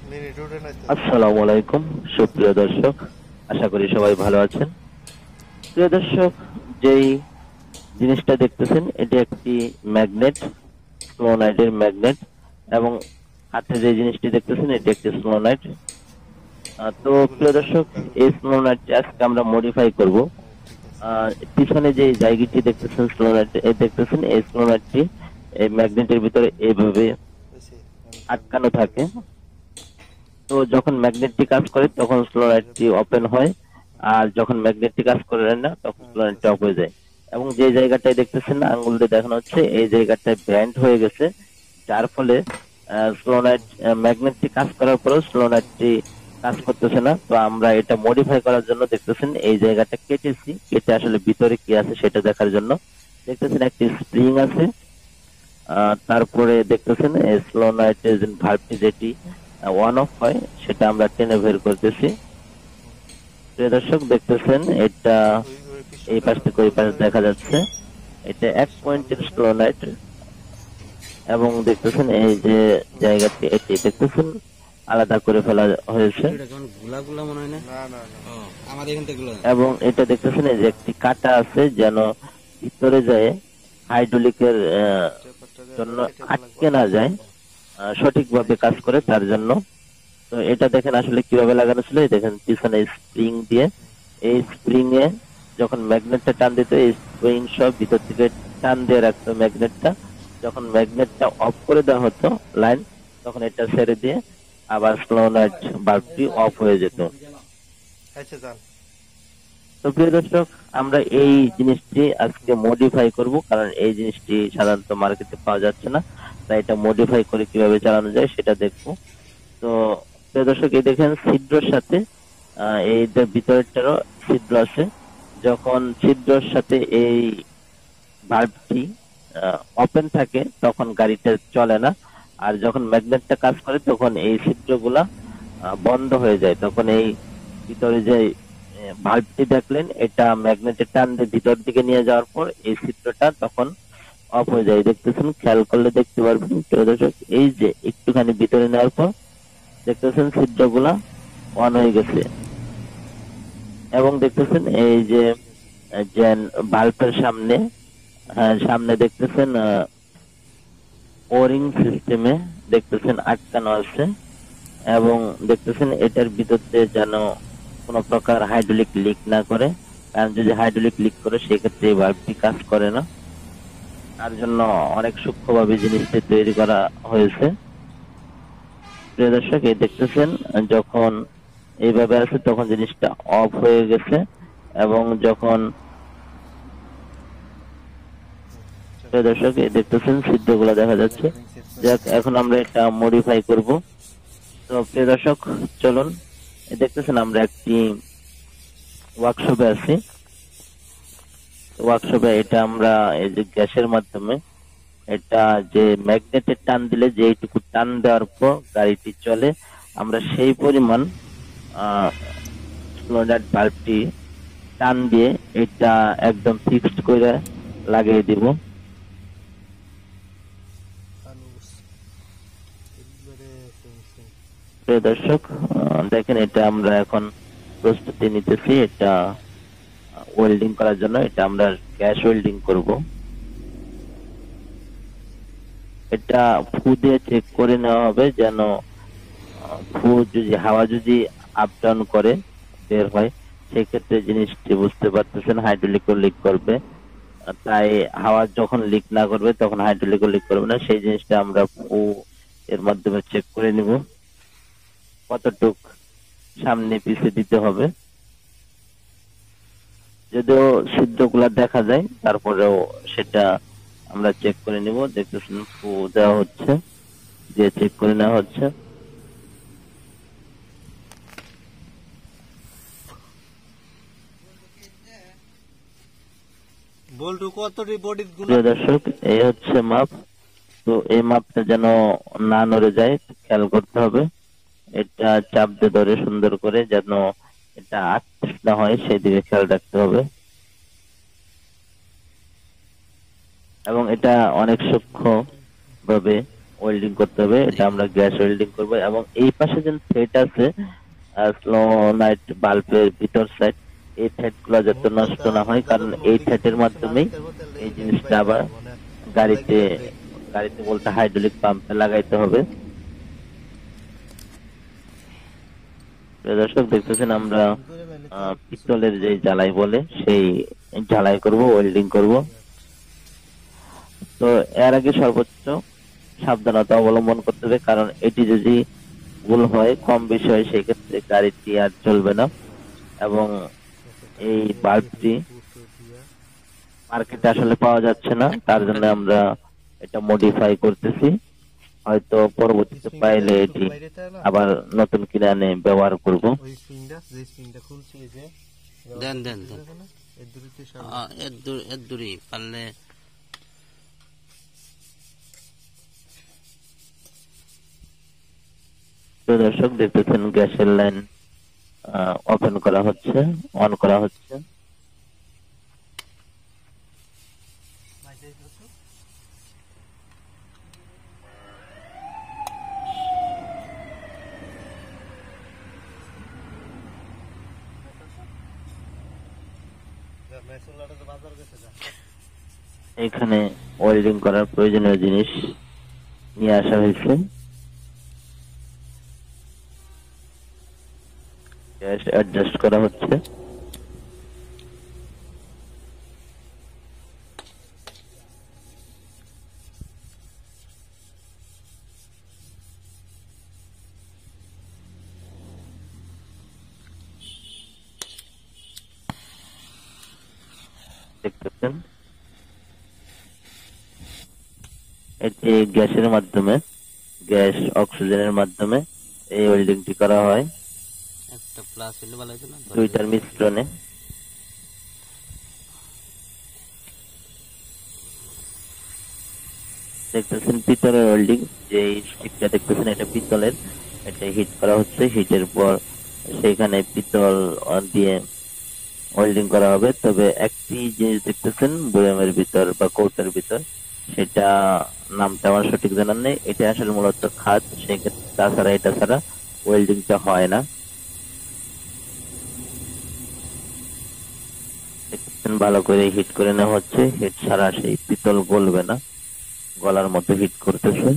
আসসালামু আলাইকুম সুপ্রিয় দর্শক, আশা করি সবাই ভালো আছেন। প্রিয় দর্শক, যেই জিনিসটা দেখতেছেন এটি একটি ম্যাগনেট, স্লোনাইটের ম্যাগনেট। এবং হাতে যে জিনিসটি দেখতেছেন এটি একটি স্লোনাইট। তো প্রিয় দর্শক, এই স্লোনাইটটি আজকে আমরা মডিফাই করব। পিছনে যে জায়গাটি দেখতেছেন স্লোনাইট দেখতেছেন, এই স্লোনাইটটি এই ম্যাগনেটের ভিতরে এইভাবে আটকানো থাকে। তো যখন ম্যাগনেটটি কাজ করে তখন স্লোনাইটটি ওপেন হয়, আর যখন ম্যাগনেটটি কাজ করে না তখন স্লোনাইটটি অফ হয়ে যায়। এবং যে জায়গাটায় দেখতেছেন না আঙ্গুল দিয়ে দেখানো হচ্ছে, এই জায়গাটায় ব্যান্ড হয়ে গেছে, যার ফলে স্লোনাইট ম্যাগনেটটি কাজ করার পরেও স্লোনাইটটি কাজ করতেছে না। তো আমরা এটা মডিফাই করার জন্য দেখতেছেন এই জায়গাটা কেটেছি, কেটে আসলে ভিতরে কি আছে সেটা দেখার জন্য। দেখতেছেন একটি স্প্রিং আছে, তারপরে দেখতেছেন স্লোনাইটের ভাল্বটি যেটি ওয়ান অফ হয় সেটা আমরা টেনে বের করতেছি। প্রিয় দর্শক, দেখতেছেন এটা এই পাশ থেকে ওই পাশে দেখা যাচ্ছে, এটা 1 পয়েন্টের স্লোনাইট। এবং দেখতেছেন এই যে জায়গাটি এটি দেখতেছেন আলাদা করে ফেলা হয়েছে। এবং এটা দেখতেছেন এই যে একটি কাটা আছে, যেন ভিতরে যায় হাইড্রোলিকের জন্য আটকে না যায়, সঠিকভাবে কাজ করে তার জন্য। তো এটা দেখেন আসলে কিভাবে লাগানো ছিল, এই দেখেন পিছনে স্প্রিং দিয়ে, এই স্প্রিং এ যখন ম্যাগনেটটা টান দিত এই স্প্রিং সব ভিতর থেকে টান দিয়ে রাখতো ম্যাগনেটটা। যখন ম্যাগনেটটা অফ করে দেওয়া হতো লাইন, তখন এটা ছেড়ে দিয়ে আবার স্লোনাইট বাল্বটি অফ হয়ে যেত। তো প্রিয় দর্শক, আমরা এই জিনিসটি আজকে মডিফাই করব, কারণ এই জিনিসটি সাধারণত মার্কেটে পাওয়া যাচ্ছে না। তাই এটা মডিফাই করে কিভাবে চালানো যায় সেটা দেখবো। তো প্রিয় দর্শক, এই দেখেন ছিদ্রর সাথে এই ভিতরেরটারও ছিদ্র আছে। যখন ছিদ্রর সাথে এই বাল্বটি ওপেন থাকে তখন গাড়িটা চলে না, আর যখন ম্যাগনেটটা কাজ করে তখন এই ছিদ্রগুলা বন্ধ হয়ে যায়। তখন এই ভিতরে যে বাল্বটি দেখলেন, এটা ম্যাগনেটের টান দিয়ে ভিতর দিকে নিয়ে যাওয়ার পর এই ছিদ্রটা তখন অফ হয়ে যায়। দেখতেছেন, খেয়াল করলে দেখতে পারবেন প্রিয় দর্শক, এই যে একটুখানি ভিতরে নেওয়ার পর দেখতেছেন ছিদ্রগুলা অন হয়ে গেছে। এবং দেখতেছেন এই যে বাল্বের সামনে, সামনে দেখতেছেন ওরিং সিস্টেমে দেখতেছেন আটকানো আছে। এবং দেখতেছেন এটার ভিতর দিয়ে যেন কোনো প্রকার হাইড্রোলিক লিক না করে, কারণ যদি হাইড্রোলিক লিক করে সেক্ষেত্রে এই বাল্বটি কাজ করে না। তার জন্য অনেক সূক্ষ্মভাবে জিনিসটি তৈরি করা হয়েছে। প্রিয় দর্শক, এই দেখতেছেন যখন এইভাবে আছে তখন জিনিসটা অফ হয়ে গেছে। এবং যখন প্রিয় দর্শক, এই দেখতেছেন ছিদ্রগুলো দেখা যাচ্ছে। যাক, এখন আমরা এটা মডিফাই করব। তো প্রিয় দর্শক, চলুন। দেখতেছেন আমরা একটি ওয়ার্কশপে আছি। ওয়ার্কশপে এটা আমরা এই যে গ্যাসের মাধ্যমে এটা যে ম্যাগনেটের টান দিলে যে এইটুকু টান দেওয়ার পর গাড়িটি চলে, আমরা সেই পরিমাণ স্লোনাইট বাল্বটি টান দিয়ে এটা একদম ফিক্সড করে লাগিয়ে দিব। প্রিয় দর্শক, দেখেন এটা আমরা এখন প্রস্তুতি নিতেছি এটা ওয়েল্ডিং করার জন্য। এটা আমরা গ্যাস ওয়েল্ডিং করব। এটা ফু দিয়ে চেক করে নেওয়া হবে, যেন ফু যদি হাওয়া যদি আপ ডাউন করে বের হয়, সেক্ষেত্রে জিনিসটি বুঝতে পারতেছেন হাইড্রোলিকও লিক করবে। তাই হাওয়া যখন লিক না করবে তখন হাইড্রোলিকও লিক করবে না। সেই জিনিসটা আমরা ফু এর মাধ্যমে চেক করে নিব কতটুক সামনে পিছিয়ে দিতে হবে। যদিও ছিদ্রগুলা দেখা যায়, তারপরেও সেটা আমরা চেক করে নিব। দেখতেছেন ফু দেওয়া হচ্ছে, দিয়ে চেক করে নেওয়া হচ্ছে। প্রিয় দর্শক, এই হচ্ছে মাপ। তো এই মাপটা যেন না নড়ে যায় খেয়াল করতে হবে। এটা চাপ দিয়ে ধরে সুন্দর করে যেন এটা আটকে না হয় সেই দিকে খেয়াল রাখতে হবে। এবং এটা অনেক সূক্ষ্ম ভাবে ওয়েল্ডিং করতে হবে, এটা আমরা গ্যাস ওয়েল্ডিং করব। এবং এই পাশে যে থ্রেড আছে স্লোনাইট বাল্বের ভিতর সাইড, এই থ্রেড গুলো যাতে নষ্ট না হয়, কারণ এই থ্রেডের মাধ্যমেই এই জিনিসটা আবার গাড়িতে গাড়িতে বলতে হাইড্রোলিক পাম্পে লাগাইতে হবে। প্রিয় দর্শক দেখতেছেন আমরা পিতলের যে জ্বালাই বলে সেই জ্বালাই করব, ওয়েল্ডিং করব। তো এর আগে সর্বোচ্চ সাবধানতা অবলম্বন করতে হবে, কারণ এটি যদি ভুল হয়, কম বেশি হয়, সেই ক্ষেত্রে গাড়িটি আর চলবে না। এবং এই বাল্বটি মার্কেটে আসলে পাওয়া যাচ্ছে না, তার জন্য আমরা এটা মডিফাই করতেছি। হয়তো পরবর্তীতে পাইলে এটি আবার নতুন কিনে আনে ব্যবহার করব। দেন দেন দেন এর দূরে পারলে। দর্শক দেখতেছেন গ্যাসের লাইন ওপেন করা হচ্ছে, অন করা হচ্ছে। এখানে ওয়েল্ডিং করার প্রয়োজনীয় জিনিস নিয়ে আসা হয়েছে। গ্যাস অ্যাডজাস্ট করা হচ্ছে। দেখতেছেন এটি গ্যাসের মাধ্যমে, গ্যাস অক্সিজেনের মাধ্যমে এই ওয়েল্ডিংটি করা হয় একটা প্লাস হলে ভালো হতো না, দুইটার মিশ্রণে। দেখতেছেন পিতলের ওয়েল্ডিং, যে স্টিকটা দেখতেছেন এটা পিতলের, এটা হিট করা হচ্ছে। হিটের পর সেখানে পিতল দিয়ে ওয়েল্ডিং করা হবে। তবে একটি জিনিস দেখতেছেন বয়ামের ভিতর বা কৌটার ভিতর, সেটা নামটা আমার সঠিক জানা নেই, এটা আসলে মূলত খাদ, সেক্ষেত্রে তাছাড়া এটা ছাড়া ওয়েল্ডিংটা হয় না। দেখতেছেন ভালো করে হিট করে নেওয়া হচ্ছে, হিট ছাড়া সেই পিতল গলবে না, গলার মতো হিট করতেছে।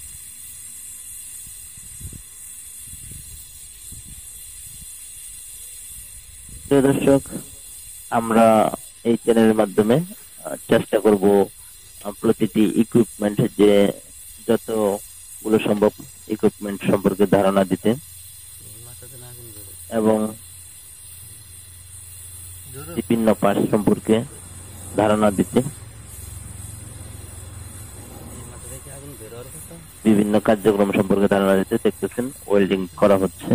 প্রিয় দর্শক, আমরা এই চ্যানেলের মাধ্যমে চেষ্টা করব প্রতিটি ইকুইপমেন্ট, যে যতগুলো সম্ভব ইকুইপমেন্ট সম্পর্কে ধারণা দিতে এবং বিভিন্ন পার্ট সম্পর্কে ধারণা দিতে, বিভিন্ন কার্যক্রম সম্পর্কে ধারণা দিতে। দেখতেছেন ওয়েল্ডিং করা হচ্ছে।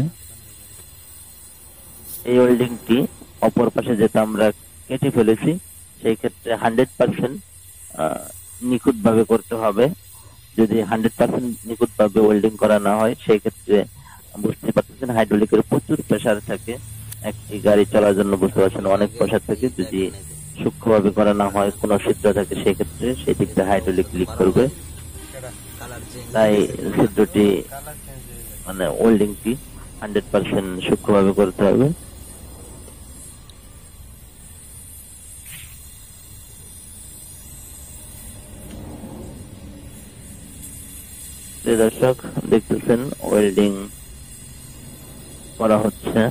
এই ওয়েল্ডিংটি অপর পাশে যেটা আমরা কেটে ফেলেছি, সেই ক্ষেত্রে 100% নিখুঁত ভাবে করতে হবে। যদি 100% নিখুঁত ভাবে ওয়েল্ডিং করা না হয়, সেই ক্ষেত্রে বুঝতে পারতেছেন হাইড্রোলিকের প্রচুর প্রেসার থাকে। একটি গাড়ি চলার জন্য বুঝতে পারছেন অনেক প্রেসার থাকে। যদি সূক্ষ্মভাবে করা না হয়, কোনো ছিদ্র থাকে, সেই ক্ষেত্রে সেই দিকটা হাইড্রোলিক লিক করবে। তাই ছিদ্রটি মানে ওয়েল্ডিংটি 100% সূক্ষ্মভাবে করতে হবে। দর্শক দেখতেছেন ওয়েল্ডিং করা হচ্ছে।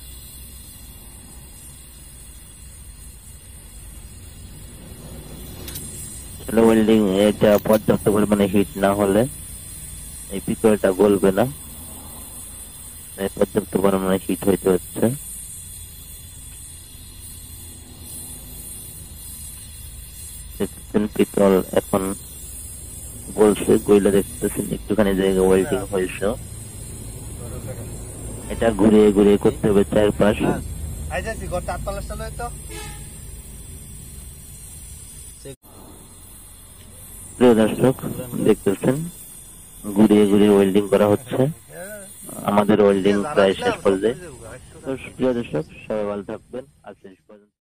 ওয়েল্ডিং এটা পর্যাপ্ত পরিমাণে হিট না হলে এই পিতলটা গলবে না, পর্যাপ্ত পরিমাণে হিট হইতে হচ্ছে। দেখতেছেন পিতল এখন গলছে, গইলে দেখতেছেন একটুখানি জায়গা ওয়েল্ডিং হয়েছে। এটা ঘুরিয়ে ঘুরিয়ে করতে হবে চারপাশ। প্রিয় দর্শক দেখতেছেন ঘুরিয়ে ঘুরিয়ে ওয়েল্ডিং করা হচ্ছে। আমাদের ওয়েল্ডিং প্রায় শেষ পর্যায়ে। তো প্রিয় দর্শক সবাই ভালো থাকবেন, আজ শেষ পর্যন্ত।